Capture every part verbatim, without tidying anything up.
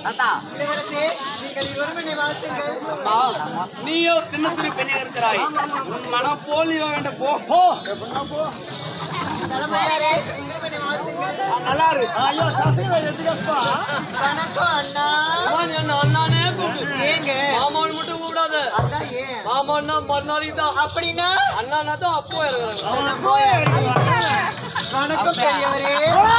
நீயோ சின்ன சிறு பெண்ணாக இருக்கிறாய். உன் மனம் போல் நீ வேண்ட போ போ போ. நல்லா இருக்கு. ஐயோ சசிகலா எதுக்குப்பா? வணக்கம் அண்ணா. அண்ணா அண்ணானே கூப்பிடு. ஏங்க மாமான்னு மட்டும் கூப்பிடாத. அதான் ஏன்? மாமான்னா மறுநாளைக்கு தான். அப்படின்னா அண்ணானா தான் அப்போ இறங்குறாங்க. அப்போ இறங்குறாங்க. வணக்கம் பெரியவரே.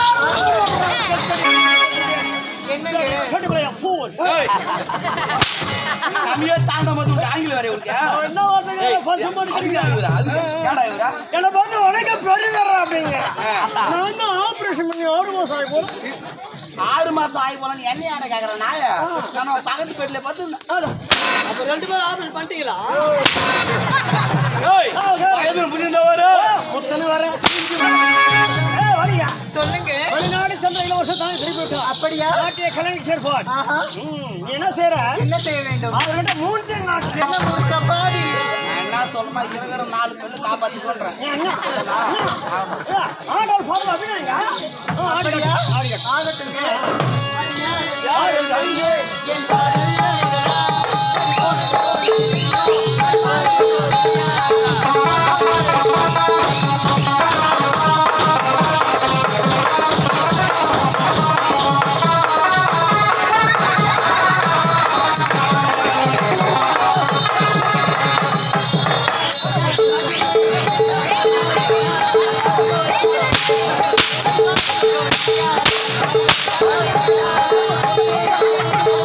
என்னங்க சொல்லுங்க ஃபோன். ஏய் கமியா தாண்ட மது ஆங்கில வரை உனக்கு என்ன வார்த்தைங்க ஃபர்ஸ்ட் பண்ணிக்கிறீங்க அது கேடா இவரா என்ன வந்து உனக்கு பெரியவரா அப்படிங்க நான் தான் ஆபரேஷன் பண்ணி ஆறு மாசம் ஆயி போற ஆறு மாசம் ஆயி போற நீ என்ன ஆட கேக்குற நாயா நான் பக்கத்து பெட்ல பார்த்து அப்ப ரெண்டு பேரும் ஆபரேஷன் பண்ணிட்டீங்களா ஏய் வயது புரிந்த வர முத்தன வர ஏய் வரியா சொல்லுங்க வெளிநாடு சந்தை இலவச தானே சரி போட்டு அப்படியே நாட்டிய கலைஞர் போட் ஆஹா நீ என்ன செய்ற என்ன செய்ய வேண்டும் அவர்கிட்ட மூணு தேங்க நாட்டு என்ன மூணு கபாடி என்ன சொல்லுமா இருக்கிற நாலு பேரு காப்பாத்தி கொள்றேன் என்ன ஆடல் ஃபார்ம் அப்படிங்க அப்படியே ஆகட்டுங்க யார் அங்கே என் Oh,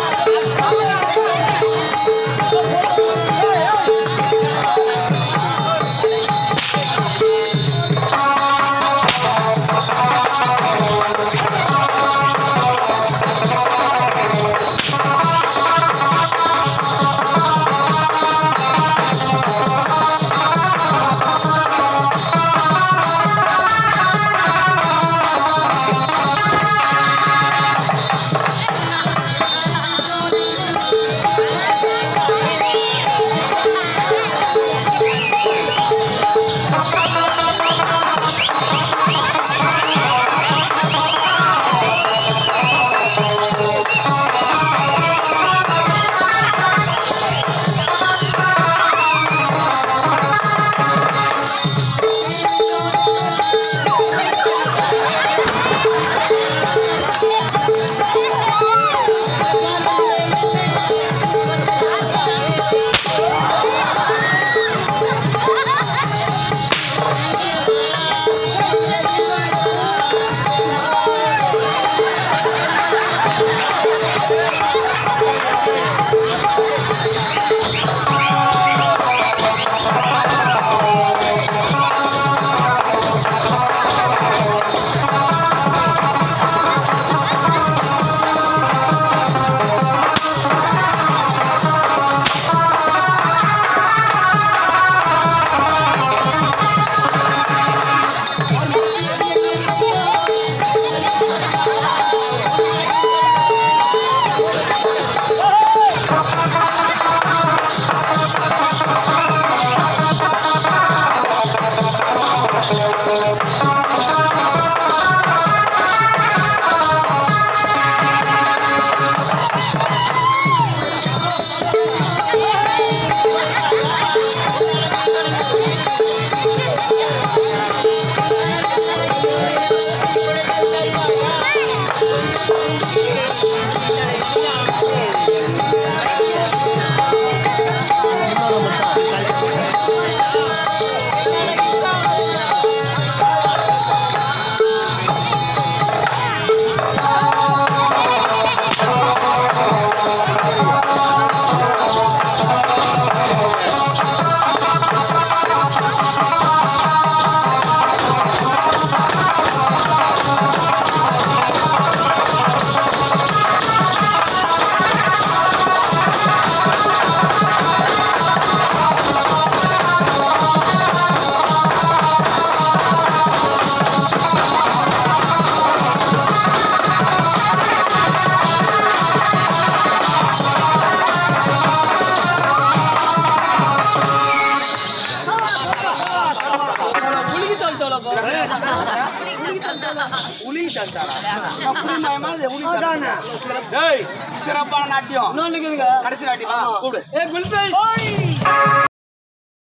உளி தந்தாரா அப்படி மயமா உளி தந்தானே டேய் சிறப்பான நாட்டியம் கடைசி நாட்டியம் கூப்பிடு ஏ குல்பை